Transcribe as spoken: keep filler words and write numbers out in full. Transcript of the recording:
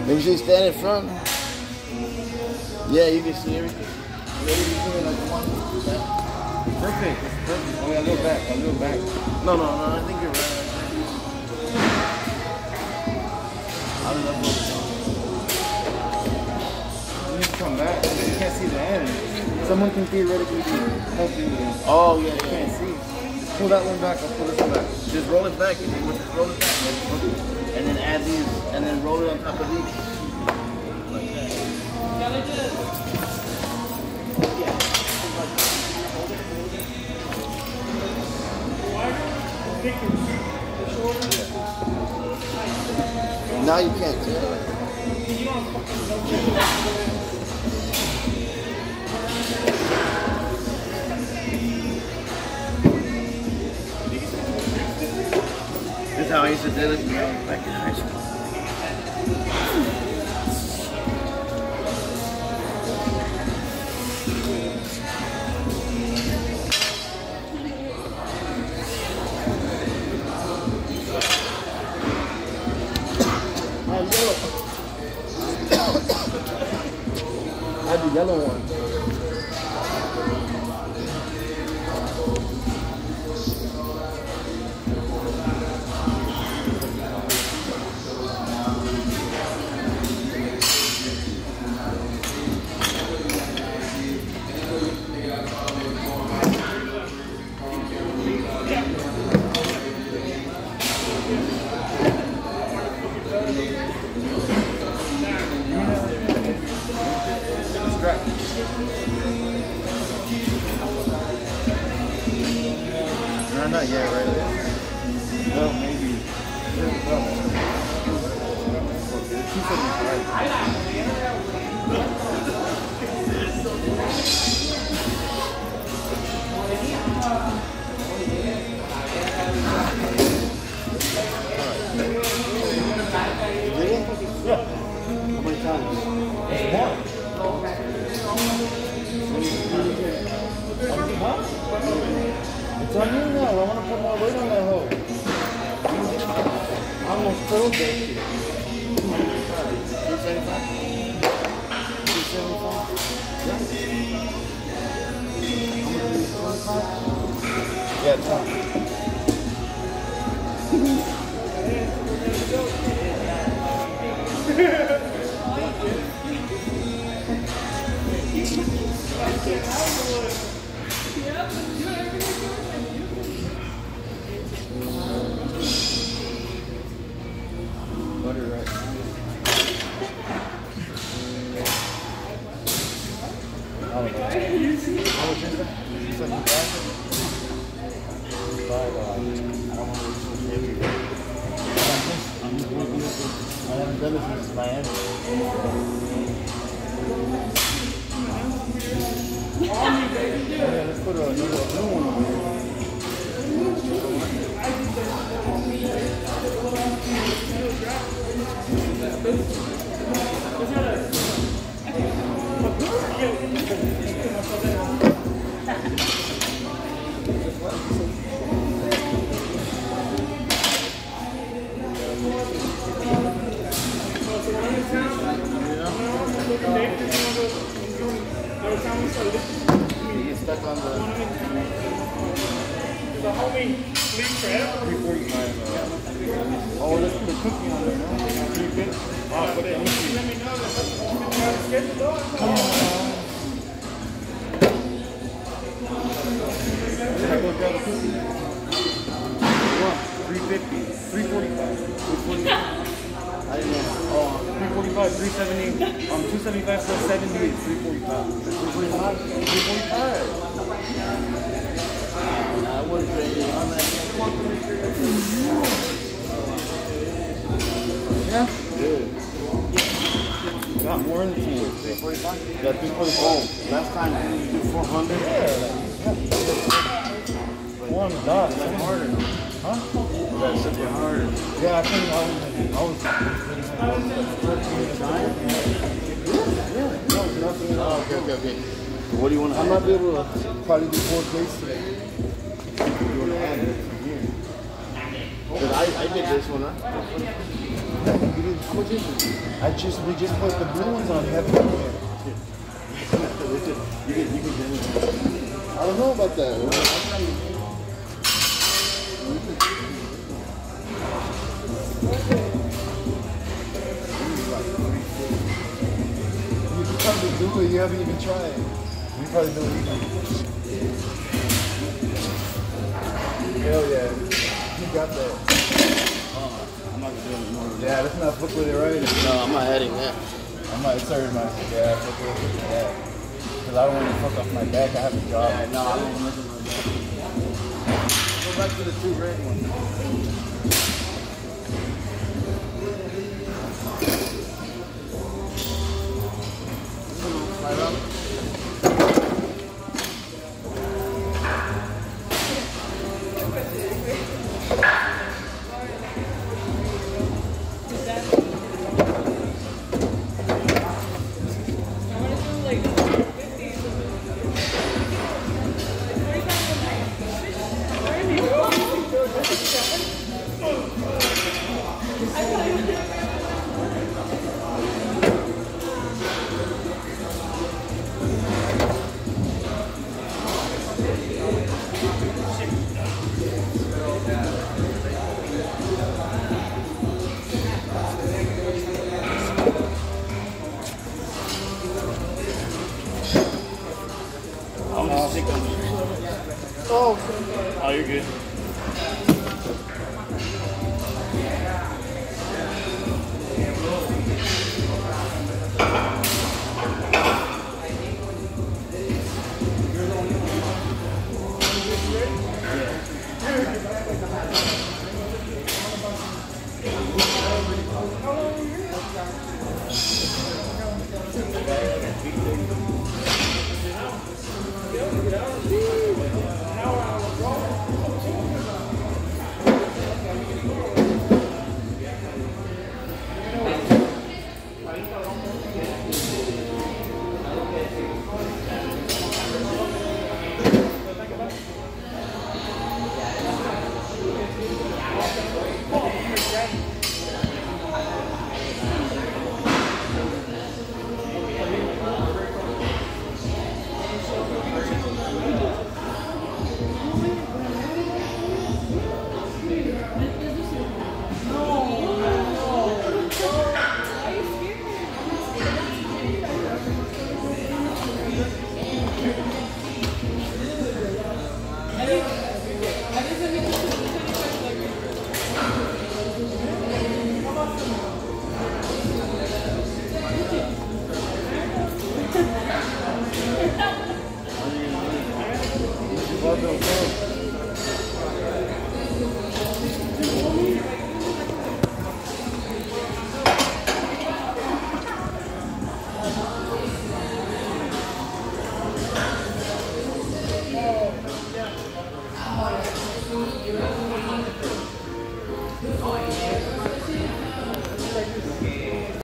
Maybe you should stand in front. Yeah, you can see everything. Perfect. Perfect. Oh, yeah, a little back. A little back. No, no, no. I think you're right. I don't know. You need to come back. You can't see the end. Someone can theoretically be helping you. Oh, yeah, You yeah. can't see. Just pull that one back. I'll pull this one back. Just roll it back and then just roll it back. And then add these, and then roll it on top of these. Like that. Now you can't tell. This is how I used to do it back in high school. I had the yellow one. No, not yet, right? No, maybe. two seventy-five. Yeah. How many times? One. It's on you now. I want to put more weight on that hoe. I almost filled that shit. two seventy-five? two seventy-five? Yeah. Yeah, top. Butter right. I don't know. How much is that? seventy-five? Five, uh, I don't want to lose this every day. I'm just going to do this. I haven't done this since Miami. Yeah, let's put a new, a new one on there. You get stuck on the... The homie Lee Crab. three forty-five. Uh, oh, let's put a cookie on there. No? three fifty. Oh, put that Let me know that I'm scheduled on. Come on. Should I go grab a cookie? What? three fifty. three forty-five. three forty-five. I didn't know. Oh, three forty-five, three seventy. Um, two seventy-five plus seventy is three forty-five. three forty-five? three forty-five. I was ready on that. Yeah? Good. Got more in the team. three forty-five? Got three forty-five. Oh, last time you did four hundred? Yeah. One dot. That's harder. Huh? That's super harder. Yeah, I think I was. I was. Trying? Yeah, no, nothing. Oh, okay, okay, okay. What do you want to I add? might be able to probably do four plates today. You want to add it from here? Because I, I did this one, huh? No, you didn't put it. I just we just put the blue ones on. You have to put it. You can, you can do it. I don't know about that. You can probably do it. You haven't even tried. You probably do it either. Hell yeah. You got that. I'm not gonna do it anymore. Yeah, let's not fuck with it, right? No, I'm not adding that. I'm not sorry, my yeah, fuck with it. Yeah. Because I don't want to fuck off my back. I have a job. Yeah, no, I don't want to like that. Go back to the two red ones. Right up. I'm just sick of it. Oh, Oh, you're good. Yeah.